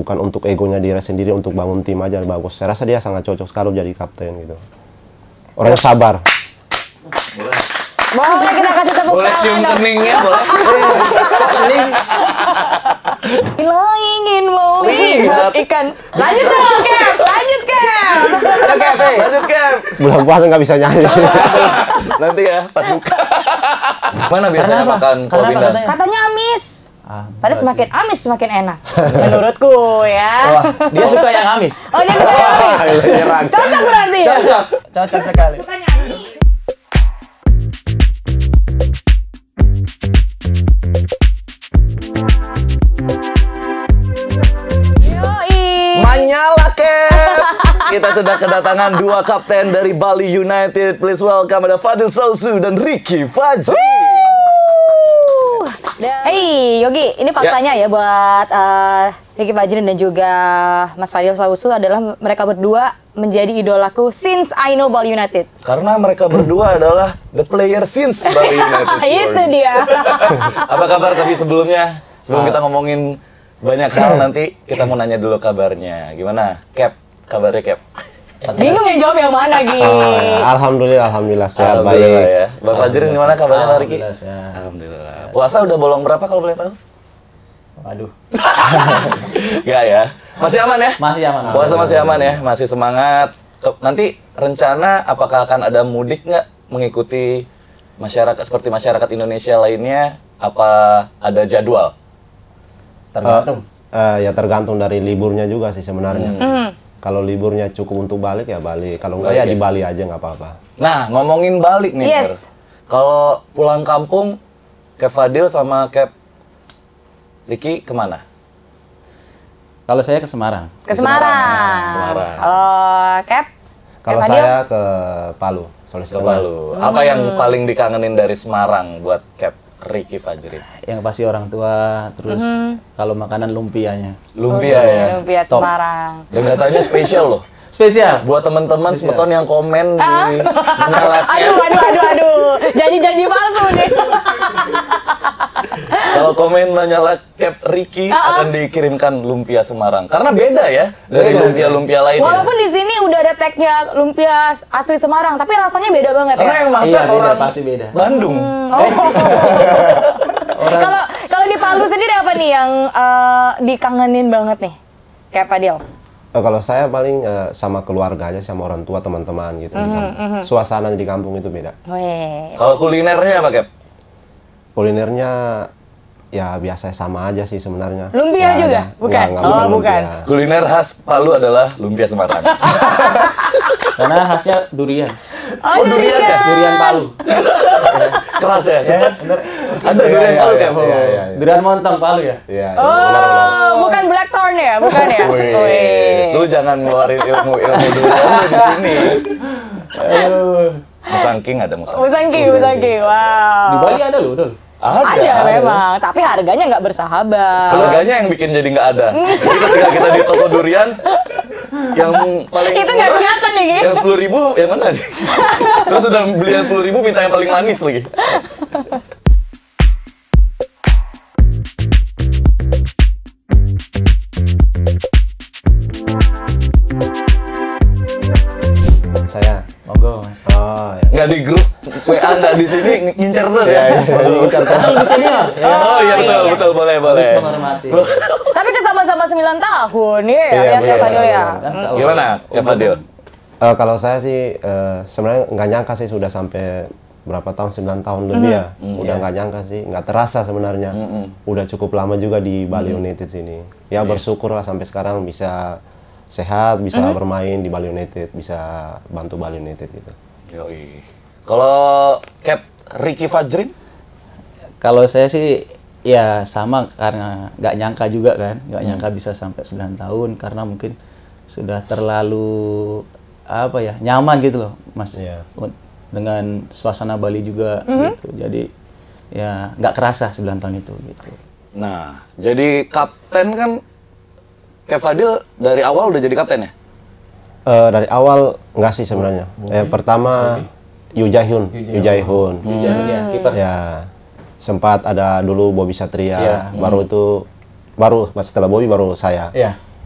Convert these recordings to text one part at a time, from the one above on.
bukan untuk egonya dia sendiri, untuk bangun tim aja bagus. Saya rasa dia sangat cocok sekali jadi kapten gitu. Orangnya sabar. Boleh kita kasih tepuk Boleh tangan cium dong. keningnya, boleh. Kening. Lo ingin mau lihat ikan. Lanjut dong, Cap. Lanjut, Cap. Ayo Cap, lanjut Cap. Bulan puasa nggak bisa nyanyi. Nanti ya, pas buka. Mana biasanya Karena apa? makan Karena apa Pindang? katanya? Katanya amis. Padahal enggak semakin amis semakin enak. Menurutku ya. Wah, dia suka yang amis. Oh, dia suka yang amis. Cocok berarti ya? Cocok sekali. Sukanya amis. Yoi. Manyala Cap. Kita sudah kedatangan dua kapten dari Bali United. Please welcome ada Fadil Sausu dan Ricky Fajri. Hey Yogi, ini faktanya ya buat Ricky Fajrin dan juga Mas Fadil Sausu adalah mereka berdua menjadi idolaku since I know Bali United. Karena mereka berdua adalah the player since Bali United. Itu dia. Apa kabar tapi sebelumnya? Sebelum kita ngomongin banyak hal nanti kita mau nanya dulu kabarnya. Gimana? Cap, kabarnya Cap? Bingung yang jawab yang mana, Gi? Alhamdulillah sehat Alhamdulillah baik. ya. Bang Fajrin gimana kabarnya Pak Ricky? Alhamdulillah sehat. Alhamdulillah. Puasa udah bolong berapa kalau boleh tahu? Waduh. Enggak ya. Masih aman ya? Masih aman. Puasa masih aman ya, masih semangat. Nanti rencana apakah akan ada mudik nggak mengikuti masyarakat seperti masyarakat Indonesia lainnya? Apa ada jadwal? Tergantung. Ya tergantung dari liburnya juga sih sebenarnya. Kalau liburnya cukup untuk balik ya balik. Kalau enggak ya di Bali aja nggak apa-apa. Nah, ngomongin balik nih, Yes. Mer. Kalau pulang kampung, Cap Fadil sama Cap Ricky kemana? Kalau saya ke Semarang. Ke Semarang. Semarang. Kalau Cap? Kalau Cap Fadil? saya ke Palu, Sulawesi Ke Tengah. Palu. Apa yang paling dikangenin dari Semarang buat Cap Ricky Fajri? Yang pasti orang tua, terus kalau makanan lumpianya. Lumpia ya. Lumpia Top. Semarang. Dan katanya spesial loh. Spesial. Buat teman-teman semeton yang komen di menyalakan. Aduh. Janji-janji palsu nih. Kalau komen menyala Cap Ricky akan dikirimkan lumpia Semarang. Karena beda ya dari lumpia-lumpia lainnya. Walaupun di sini udah ada tagnya lumpia asli Semarang, tapi rasanya beda banget Karena ya. yang masak Iya, beda, orang pasti beda. Bandung. Kalau di Palu sendiri apa nih yang dikangenin banget nih? Cap Fadil. Kalau saya paling sama keluarga aja, sama orang tua, teman-teman gitu. Suasana di kampung itu beda. Weh. Kalau kulinernya apa, Cap? Kulinernya ya biasa sama aja sih sebenarnya. Lumpia Nggak juga? ada. Bukan? Nggak, Oh, lumpia. bukan. Kuliner khas Palu adalah lumpia Semarang. Karena khasnya durian. Oh, durian ya? Durian Palu. Keras ya? Bener. Ada durian Palu, Cap? Iya. Durian montong Palu ya. Iya, Oh, bukan Blackthorn ya? Bukan ya? Wih, lu jangan ngeluarin ilmu-ilmu durian di sini. Musangking ada musangking. Musangki. Wow. Di Bali ada loh, Dol. Ada memang, tapi harganya nggak bersahabat. Harganya yang bikin jadi nggak ada. Jadi ketika kita di toko durian, yang paling Itu nggak kelihatan nih, Gi. yang 10.000 yang mana nih? Terus udah beli yang 10.000 minta yang paling manis lagi. Saya. Monggo. Oh, ya. Nggak di grup WA, nggak di sini ngincer terus ya. Kan lebih senior. Ya. Oh iya betul boleh. Harus menghormati. Tapi kan sama-sama 9 tahun ya, Iya, ya Cap Fadil ya. Kan kalau Gimana, Cap Fadil? Kalau saya sih sebenarnya nggak nyangka sih sudah sampai berapa tahun, 9 tahun lebih ya. Udah nggak nyangka sih, nggak terasa sebenarnya. Udah cukup lama juga di Bali United sini. Ya bersyukur lah sampai sekarang bisa sehat, bisa bermain di Bali United, bisa bantu Bali United itu. Yoi. Kalau Cap Ricky Fajrin? Kalau saya sih ya sama karena nggak nyangka juga kan, nggak nyangka bisa sampai 9 tahun karena mungkin sudah terlalu apa ya nyaman gitu loh Mas. Iya. Dengan suasana Bali juga gitu. Jadi ya nggak kerasa 9 tahun itu gitu. Nah, jadi kapten kan Cap Fadil dari awal udah jadi kapten ya? Dari awal nggak sih sebenarnya. Pertama Yu Jae-hyun. Ya, kiper. Ya, sempat ada dulu Bobby Satria. Iya. Baru setelah Bobby baru saya. Iya.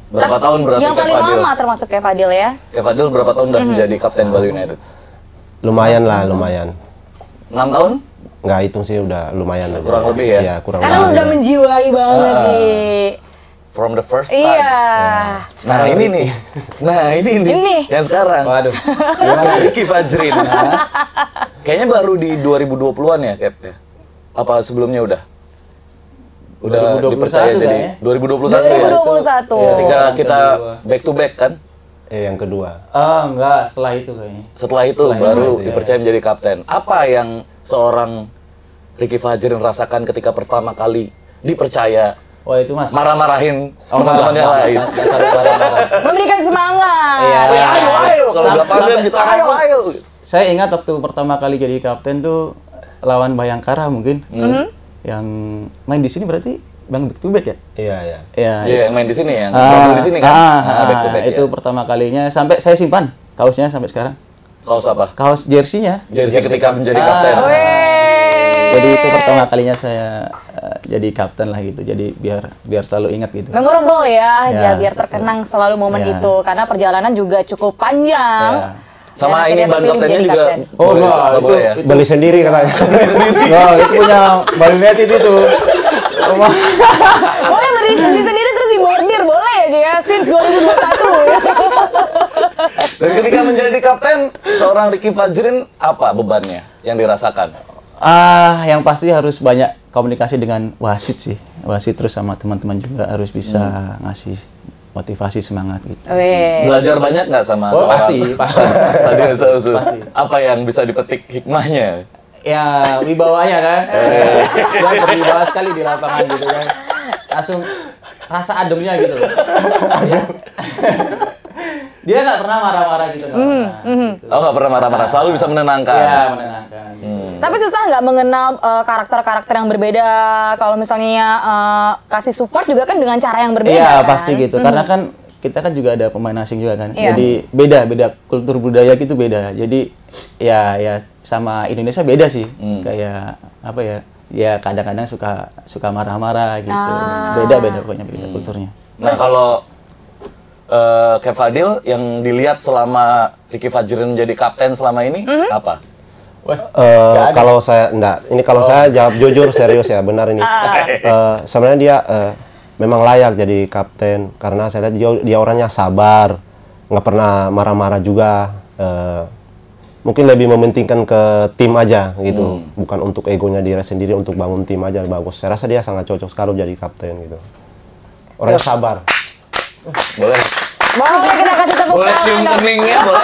Berapa tahun berarti Yang paling Fadil? lama termasuk kayak Fadil ya. Kayak Fadil berapa tahun udah menjadi kapten Bali United? Lumayan lah, lumayan. 6 tahun? Nggak hitung sih, udah lumayan aja. Kurang lebih ya? Iya, kurang Karena lebih. udah menjiwai banget nih. From the first time. Iya. Nah ini nih. Nah ini nih. Ini. Yang sekarang. Waduh. Ricky Fajrin. Kayaknya baru di 2020-an ya, Cap? Ya? Apa sebelumnya udah? Udah 2021 dipercaya jadi kayaknya. 2021 ya? 2021. Ketika kita back to back kan? Yang kedua. Enggak, setelah itu kayaknya. Setelah itu baru dipercaya menjadi kapten. Apa yang seorang Ricky Fajrin rasakan ketika pertama kali dipercaya Wah, itu Mas. marah-marahin teman-temannya lain? Enggak sampai marah-marah. Memberikan semangat. Iya. Ayo, kalau di lapangan Sampai gitu, sekarang. ayo. Saya ingat waktu pertama kali jadi kapten tuh lawan Bayangkara mungkin. Yang main di sini berarti Bang back to back ya? Iya, iya. Iya. Iya, yang main di sini ya, yang di sini kan? Back to back itu ya. pertama kalinya sampai saya simpan kaosnya sampai sekarang. Kaos apa? Kaos jersey-nya. Jersey ketika menjadi kapten. Jadi itu pertama kalinya saya jadi kapten lah gitu. Jadi biar selalu ingat gitu. Memorable ya, Ya, biar terkenang selalu momen Ya. itu karena perjalanan juga cukup panjang. Ya. Sama Dan ini akhirnya ban terpilih kaptennya menjadi juga. kapten. Oh, boleh, enggak, nggak boleh ya? Beli sendiri katanya. Wah, itu punya Bali United itu. Rumah. Boleh beli sendiri terus dibordir, boleh ya dia since 2021 ya. Dan ketika menjadi kapten, seorang Ricky Fajrin apa bebannya yang dirasakan? Yang pasti harus banyak komunikasi dengan wasit sih. Wasit terus sama teman-teman juga harus bisa ngasih motivasi semangat gitu. Weh. Belajar banyak nggak sama Oh, seorang pasti. Tadi Sausu? Pasti. Apa yang bisa dipetik hikmahnya? Ya, wibawanya kan. Dia berwibawa sekali di lapangan gitu kan. Langsung rasa ademnya gitu loh. Dia nggak pernah marah-marah gitu. Nggak pernah, gitu. Oh, nggak pernah marah-marah, selalu bisa menenangkan. Iya, menenangkan. Tapi susah nggak mengenal karakter-karakter yang berbeda kalau misalnya kasih support juga kan dengan cara yang berbeda Iya, kan? pasti gitu. Karena kan kita kan juga ada pemain asing juga kan. Iya. Jadi beda kultur budaya gitu beda. Jadi ya sama Indonesia beda sih. Kayak apa ya? Ya kadang-kadang suka marah-marah gitu. Beda pokoknya beda kulturnya. Nah, kalau Cap Fadil yang dilihat selama Ricky Fajrin menjadi kapten selama ini apa? Kalau saya enggak, ini kalau saya jawab jujur serius ya, benar ini. Sebenarnya dia memang layak jadi kapten karena saya lihat dia orangnya sabar, nggak pernah marah-marah juga. Mungkin lebih mementingkan ke tim aja gitu, bukan untuk egonya dia sendiri, untuk bangun tim aja bagus. Saya rasa dia sangat cocok sekali jadi kapten gitu. Orangnya sabar. Boleh. Boleh kita kasih tepuk Boleh cium tangan. keningnya, boleh.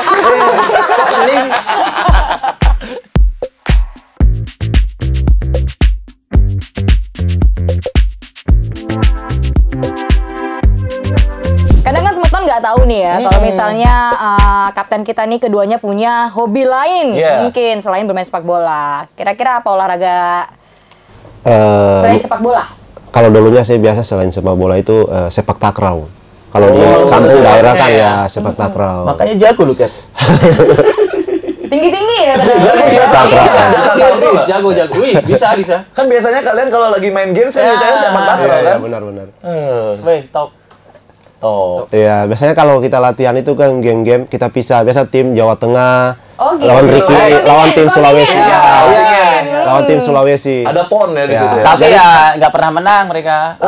Kadang kan Smokton nggak tahu nih ya, kalau misalnya kapten kita nih keduanya punya hobi lain Iya. mungkin selain bermain sepak bola. Kira-kira apa olahraga selain Eh, sepak bola? Kalau dulunya saya biasa selain sepak bola itu sepak takraw. Kalau di Oh, kampung sepak daerah kan ya. ya sepak takraw. Makanya jago lu, Kat. Tinggi-tinggi ya? Jago. Wih, bisa. Kan biasanya kalian kalau lagi main game saya biasanya sepak takraw Iya, kan? benar-benar. Wih, top. Oh. Iya, biasanya kalau kita latihan itu kan game-game kita pisah. Biasa tim Jawa Tengah Oh, gitu. lawan Ricky, lawan tim Sulawesi. Kontingen. Ya, Kontingen. lawan tim Sulawesi. Ada pon ya di Ya. situ ya. Tapi ya nggak pernah menang mereka.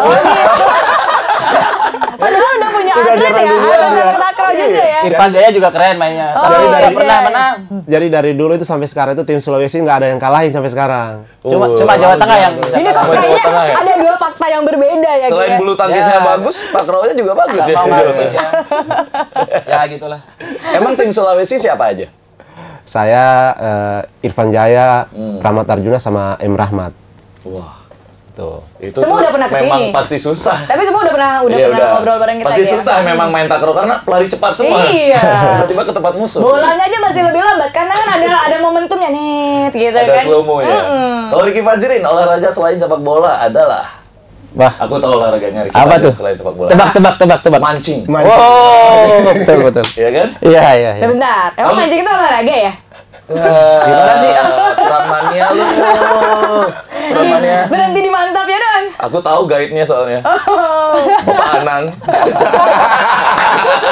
Padahal udah punya atlet ya, ada sepak takraw juga ya. Irfan Jaya juga keren mainnya. Oh, Tapi iya, dari iya. pernah menang. Jadi dari dulu itu sampai sekarang itu tim Sulawesi nggak ada yang kalahin sampai sekarang. Cuma Jawa Tengah yang bisa Ini kok kalah. kayaknya Tengah ya? ada dua fakta yang berbeda ya. Selain Ki, ya? bulu tangkisnya Ya. bagus, takraw-nya juga bagus Nggak ya. mau main, ya. Ya gitulah. Emang tim Sulawesi siapa aja? Saya Irfan Jaya, Rahmat Arjuna sama M Rahmat. Wah, Tuh. itu Semua tuh udah pernah memang kesini. pasti susah. Tapi semua udah pernah Iya, ngobrol bareng kita pasti ya. susah memang main takraw karena pelari cepat semua. Iya. Tiba-tiba ke tempat musuh. Bolanya aja masih lebih lambat karena kan ada momentumnya nih gitu Ada kan. slow mo ya. Kalau Ricky Fajrin olahraga selain sepak bola adalah Wah, aku tahu olahraganya Ricky apa Fajrin tuh? selain sepak bola. Tebak. Mancing. Oh, betul. Iya kan? Iya. Sebentar, emang mancing itu olahraga ya? Gimana sih? Ramania lu. Ramania. Berhenti di mantap ya Don. Aku tahu guide-nya soalnya. Bapak Anang.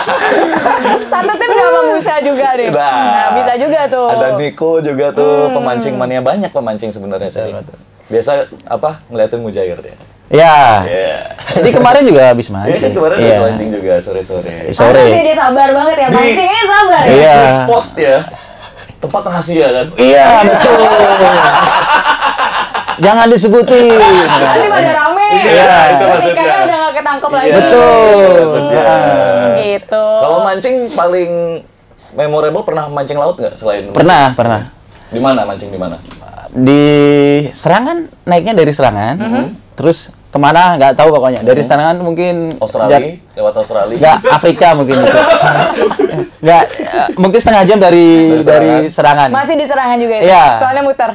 Satu tim sama Musya juga nih. Nah, bisa juga tuh. Ada Niko juga tuh, pemancing mania, banyak pemancing sebenarnya sih. Biasa apa ngeliatin Mujair ya. Ya. Iya. Jadi kemarin juga habis Iya kan mancing. kemarin Iya. ada mancing juga sore-sore. Sore. Pantes ya dia sabar banget ya, mancingnya sabar ya. Iya. Street spot ya. Tempat rahasia kan. Iya, betul. Jangan disebutin. Nanti pada rame. Iya, itu Terus maksudnya. ikannya udah gak ketangkep lagi. Iya, Betul. maksudnya. Gitu. Kalau mancing paling memorable pernah mancing laut nggak selain? Pernah. Di mana mancing di mana? Di Serangan, naiknya dari Serangan. Terus kemana nggak tahu pokoknya. Dari Serangan mungkin Australia, lewat Australia. nggak Afrika mungkin itu. Nggak, mungkin setengah jam dari Serangan. Masih di Serangan juga itu. Iya. Soalnya muter.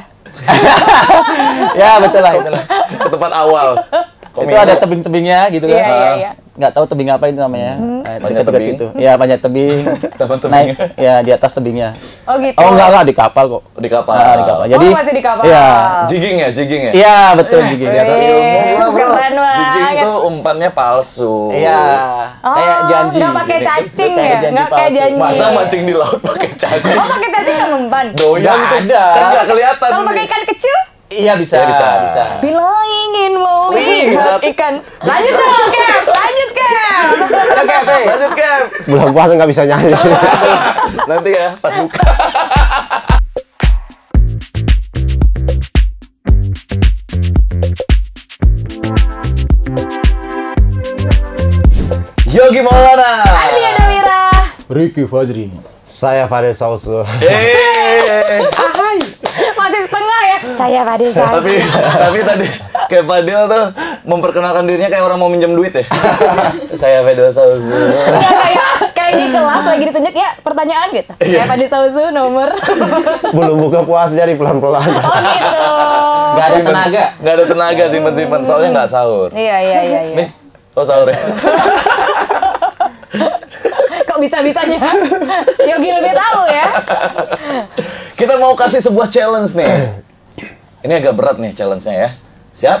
Ya betul lah, itulah. Ke tempat awal. Itu ada tebing-tebingnya gitu kan. Iya. Nggak tahu tebing apa itu namanya. Panjat Dekat tebing? situ. Ya, panjat tebing. Taman Naik tebingnya. ya di atas tebingnya. Oh gitu. Oh enggak di kapal kok. Di kapal. Ah, di kapal. Jadi masih di kapal. Iya. Jigging ya? Iya, betul juga. Keren Jigging banget. tuh umpannya palsu. Iya. Oh, Kayak janji. nggak pakai cacing Kayak ya? janji Nggak kayak palsu. janji. Masa mancing di laut pakai cacing? Oh, pakai cacing nggak mempan? Doyan Nggak tuh. ada. Kan nggak kelihatan. Kalau pakai nih. ikan kecil? Iya bisa. Ya, bisa. Bila ingin melihat ikan. Lanjut dong, Cap. Lanjut, Cap. Lanjut Cap. Bulan puasa nggak bisa nyanyi. Nanti ya pas buka. Yogi Maulana. Adi Adawira. Ricky Fajri. Saya Fadil Sausu. Masih setengah ya. Saya Fadil Sausu. tapi tadi kayak Fadil tuh memperkenalkan dirinya kayak orang mau minjem duit ya. Saya Fadil Sausu. Iya, kayak di kelas lagi ditunjuk ya pertanyaan gitu. Kayak Fadil Sausu nomor. Belum buka puasa jadi pelan-pelan. Oh gitu. Nggak ada tenaga. Nggak ada tenaga simpen-simpen soalnya nggak sahur. Iya. Oh sahur ya. Kok bisa-bisanya Yogi lebih tahu ya. Kita mau kasih sebuah challenge nih. Ini agak berat nih challenge-nya ya. Siap?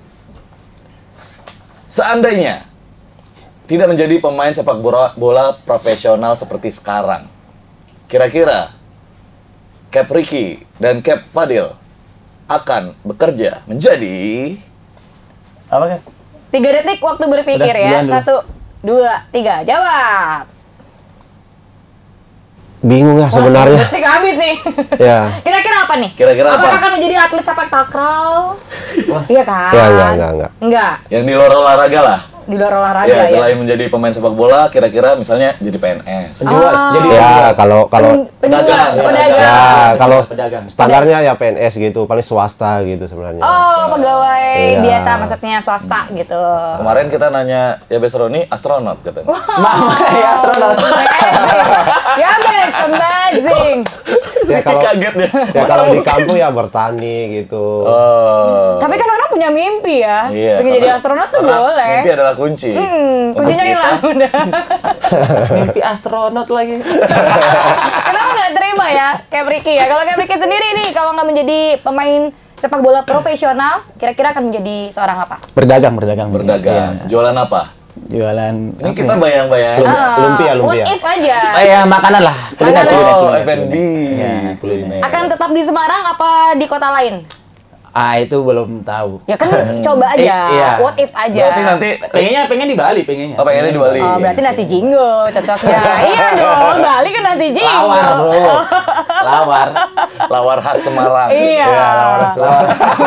Seandainya tidak menjadi pemain sepak bola profesional seperti sekarang, kira-kira Cap Ricky dan Cap Fadil akan bekerja menjadi... Apa kan? 3 detik waktu berpikir Udah, ya. duluan 1, 2, 3, jawab. Bingung ya sebenarnya. 1 detik habis nih. Ya. Kira-kira apa nih? Kira-kira apa? Apakah akan menjadi atlet sepak takraw? Iya kan? Ya, enggak. Enggak. Yang di luar olahraga lah. Di luar olahraga Ya, ya. selain menjadi pemain sepak bola, kira-kira misalnya jadi PNS. Penjual. Jadi Ya, kalau Pedagang. Pedagang. ya kalau Pedagang. standarnya ya PNS gitu, paling swasta gitu sebenarnya. Oh, pegawai Iya. biasa maksudnya swasta gitu. Kemarin kita nanya, ya Bes Roni, astronot katanya. Mama ya astronot. Ya, best, amazing. Ya kalau Kaget dia. ya kalau di kampung ya bertani gitu. Oh. Tapi kan orang punya mimpi ya. Iya, Pengen jadi karena- astronot tuh karena boleh. Mimpi adalah kunci. Kuncinya Untuk hilang kita. udah. Mimpi astronot lagi. Kenapa nggak terima ya, kayak Ricky ya? Kalau kayak Ricky sendiri nih, kalau nggak menjadi pemain sepak bola profesional, kira-kira akan menjadi seorang apa? Berdagang. Berdagang. Iya. Jualan apa? Jualan. Ini kita bayang-bayang. Lumpia. What if aja? Ya makanan lah. Kuliner. Oh, F&B. Ya, kuliner. Akan tetap di Semarang apa di kota lain? Itu belum tahu. Ya kan coba aja, Iya. what if aja. Berarti nanti Pengen di Bali pengennya. apa pengennya di Bali? Oh, berarti nasi jinggo cocoknya. Iya dong, Bali kan nasi jinggo. Lawar, bro. Lawar. Lawar khas Semarang. Iya. Lawar.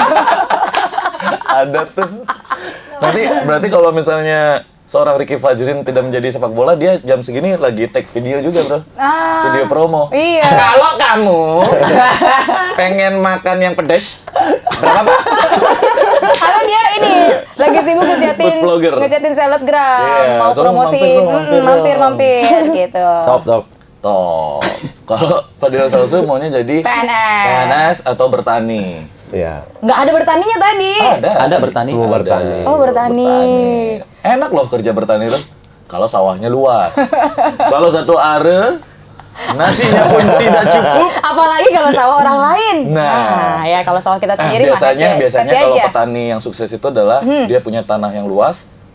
Ada tuh. Nanti berarti kalau misalnya seorang Ricky Fajrin tidak menjadi sepak bola, dia jam segini lagi take video juga, Bro. Ah, Video promo. iya. Kalau kamu pengen makan yang pedas, berapa? Atau dia ini lagi sibuk Food blogger. ngechatin selebgram, Iya, mau tolong promosi, mampir gitu. Top. Toh. Kalau Fadil Sausu maunya jadi PNS. PNS atau bertani. Ya. Nggak ada bertaninya tadi. Ada bertani. Mau bertani. Oh, bertani. Enak loh kerja bertani tuh. Kalau sawahnya luas. Kalau satu are, nasinya pun tidak cukup. Apalagi kalau sawah orang lain. Nah. Ya kalau sawah kita sendiri mah biasanya happy kalau aja. petani yang sukses itu adalah dia punya tanah yang luas,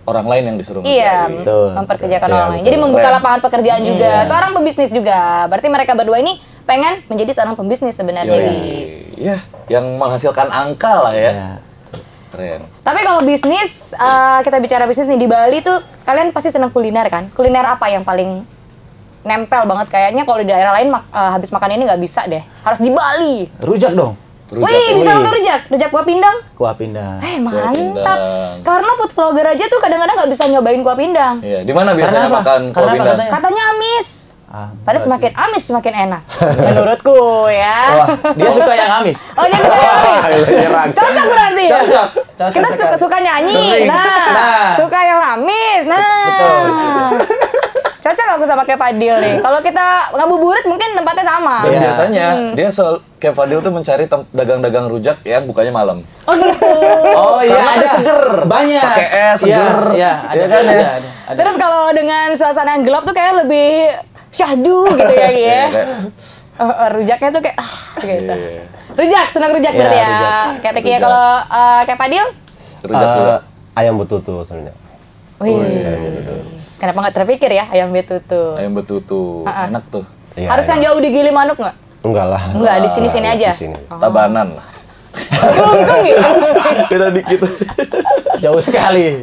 orang lain yang disuruh Iya, ngerjain. Betul. memperkerjakan Iya, orang lain. betul. Jadi membuka Keren. lapangan pekerjaan juga. Seorang pembisnis juga. Berarti mereka berdua ini pengen menjadi seorang pembisnis sebenarnya. Iya, yang menghasilkan angka lah ya. Ya. Keren. Tapi kalau bisnis, kita bicara bisnis nih di Bali tuh, kalian pasti senang kuliner kan? Kuliner apa yang paling nempel banget? Kayaknya kalau di daerah lain habis makan ini nggak bisa deh. Harus di Bali. Rujak dong. Wih, bisa makan rujak? Rujak kuah pindang? Kuah pindang. Mantap. pindang. Karena food vlogger aja tuh kadang-kadang nggak bisa nyobain kuah pindang. Iya, di mana biasanya Karena apa? makan kuah Karena apa pindang? katanya? Katanya amis. Padahal enggak semakin amis semakin enak. Menurutku ya. Wah, dia suka yang amis. Oh, dia suka yang amis. Nyerang. Cocok berarti ya? Cocok. Cocok Kita sekali. suka nyanyi. Sering. Nah, suka yang amis. Nah. Betul. Cocok aku sama kayak Fadil nih. Kalau kita ngabuburit mungkin tempatnya sama. Dan Iya. biasanya dia kayak Fadil tuh mencari dagang-dagang rujak yang bukanya malam. Oh gitu. Oh iya, Karena ada kan seger. Banyak. Pakai es, seger. Iya, ada, Iya kan, ya? ada. Terus kalau dengan suasana yang gelap tuh kayak lebih syahdu gitu ya, Gi, ya. Iya, kayak- Rujaknya tuh kayak gitu. Iya. Rujak, senang rujak Iya, berarti ya. rujak. Kayak Ricky ya. Rujak. Kalau kayak Fadil? Rujak juga. Ayam betutu sebenarnya. Wih. Ayam betutu. Kenapa nggak terpikir ya ayam betutu? Ayam betutu. Enak tuh. Iya, Harus yang jauh di Gili Manuk nggak? Enggak lah. Enggak, di sini-sini aja. Di sini. Tabanan lah. Untung gitu. Beda dikit sih. Jauh sekali.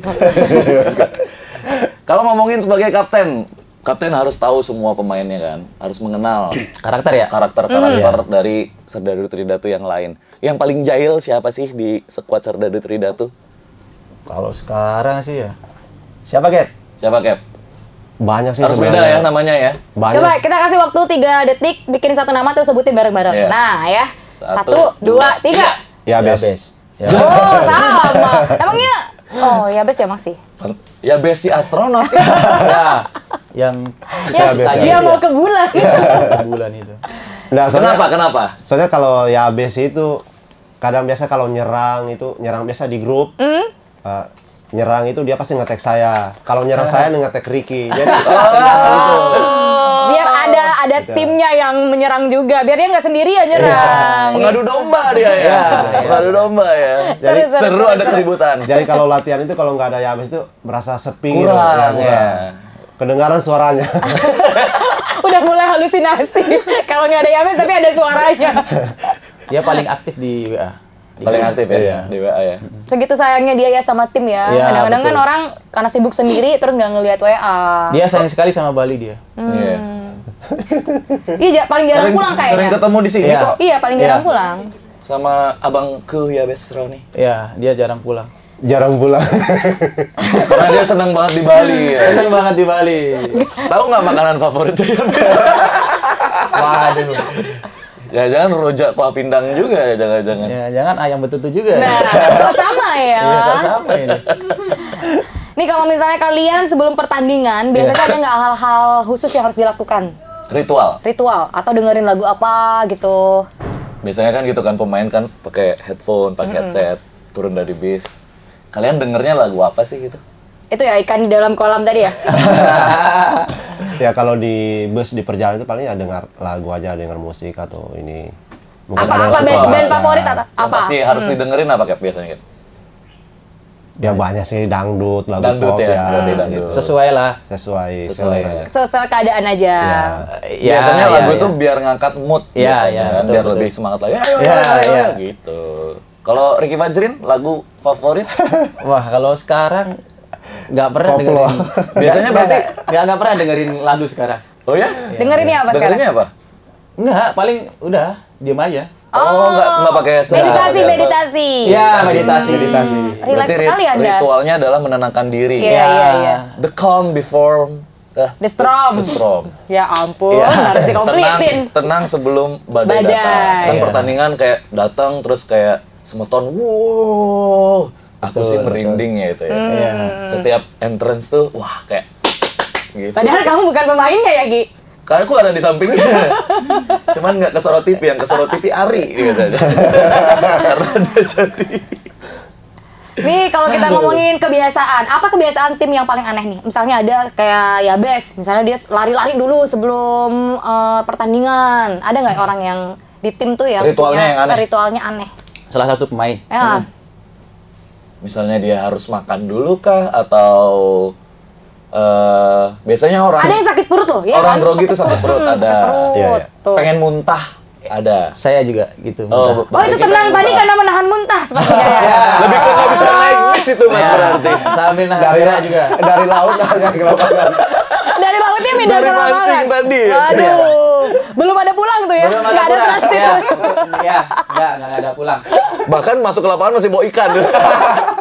Kalau ngomongin sebagai kapten, kapten harus tahu semua pemainnya kan, harus mengenal Karakter ya? karakter-karakter dari Serdadu Tridatu yang lain. Yang paling jahil siapa sih di skuad Serdadu Tridatu? Kalau sekarang sih ya. Siapa, Ket? Siapa, Cap? Banyak sih Harus beda sebenarnya. ya namanya ya. Banyak. Coba kita kasih waktu 3 detik bikin satu nama terus sebutin bareng-bareng. Iya. Nah ya. 1, 2, 3. Ya, Ya, bes. Bes. Ya. Oh sama. Emangnya? Oh ya bes ya Maxi. Ya besi astronot. Ya, yang Ya, bes, dia ya. mau ke bulan. bulan itu. Nah, soalnya, Kenapa? soalnya kalau ya bes itu kadang biasa kalau nyerang biasa di grup. Nyerang itu dia pasti ngetek saya. Kalau nyerang saya ngetek Ricky. Jadi Biar ada timnya yang menyerang juga. Biar dia nggak sendirian nyerang. Pengadu domba dia ya. Iya. Pengadu domba ya. Seru, seru, Seru ada keributan. jadi kalau latihan itu kalau nggak ada Yabes itu merasa sepi gitu. Kurang, ya. Kedengaran suaranya. Udah mulai halusinasi. Kalau nggak ada Yames tapi ada suaranya. Dia paling aktif di WA. Paling aktif ya Iya. di WA ya. Segitu sayangnya dia ya sama tim ya. Iya, Kadang-kadang kan betul. orang karena sibuk sendiri terus nggak ngelihat WA. Dia sayang sekali sama Bali dia. Iya. Iya, paling jarang pulang Sering kayaknya. ketemu di sini Iya. kok Iya, paling jarang Iya. pulang. sama abangku ya Bes Roni. Iya, dia jarang pulang. Jarang pulang. Karena dia senang banget di Bali ya. Seneng banget di Bali. Tahu nggak makanan favoritnya ya Bes? Waduh. Ya jangan rojak kuah pindang juga ya jangan-jangan. Ya, jangan ayam betutu juga. Nah, kok sama ya? Iya, kok sama ini. Nih kalau misalnya kalian sebelum pertandingan, biasanya ada nggak hal-hal khusus yang harus dilakukan? Ritual. Ritual atau dengerin lagu apa gitu? Biasanya kan gitu kan pemain kan pakai headphone, pakai headset, turun dari bis. Kalian dengernya lagu apa sih gitu? Itu ya ikan di dalam kolam tadi ya? Ya kalau di bus di perjalanan itu paling ya dengar lagu aja, dengar musik atau ini. Mungkin ada yang Apa suka band baca. favorit atau Yang apa? pasti harus didengerin apa kayak biasanya kan? Ya banyak sih dangdut, lagu Dangdut pop ya, ya, berarti dangdut. Sesuai lah. sesuai Sesuai. selera. Sesuai keadaan aja. Ya, Biasanya ya, lagu ya. tuh biar ngangkat mood Iya, biasanya iya, kan, betul, biar betul. lebih semangat lagi. Ayo, Iya, ayo, ayo, iya. gitu. Kalau Ricky Fajrin lagu favorit? Wah, kalau sekarang nggak pernah Koplo. dengerin. Biasanya berarti nggak pernah dengerin lagu sekarang. oh ya? Dengerinnya apa sekarang? Dengerinnya apa? Nggak, paling udah diem aja. Oh, nggak pakai headset. Meditasi, Nggak. meditasi. Iya, meditasi. Meditasi. Relax Berarti sekali Anda. ritualnya adalah menenangkan diri. Iya, iya, iya. The calm before The storm. the storm. Ya ampun, Iya. harus dikompletin. Tenang sebelum badai, Badai. datang. Kan Iya. pertandingan kayak datang terus kayak semeton, wow. Aku Betul, sih betul. merinding ya itu ya. Iya. Setiap entrance tuh, wah kayak gitu. Padahal kamu bukan pemainnya ya, Gi? Karena aku ada di sampingnya. Cuman nggak kesorot TV, yang kesorot TV Ari gitu aja. Karena dia jadi. Nih kalau kita ngomongin kebiasaan, apa kebiasaan tim yang paling aneh nih? Misalnya ada kayak Yabes, misalnya dia lari-lari dulu sebelum pertandingan. Ada nggak orang yang di tim tuh yang Ritualnya punya yang aneh? ritualnya aneh? Salah satu pemain. Ya, misalnya dia harus makan dulu kah atau biasanya orang Ada yang sakit perut loh, ya orang kan? grogi itu sakit perut ada. Sakit perut. Iya, iya. Tuh. Pengen muntah ada. Saya juga gitu. Oh, Oh itu tenang tadi karena menahan muntah sepertinya ya. Lebih ke nggak bisa naik bis itu Mas berarti. Sambil nahan Dari berak juga. dari laut nanya ke lapangan. Dari lautnya pindah Dari ke lapangan. mancing tadi. Aduh, belum ada pulang tuh ya? Belum ada Nggak ada pulang. transit. Ya, enggak ada pulang. Bahkan masuk ke lapangan masih bawa ikan.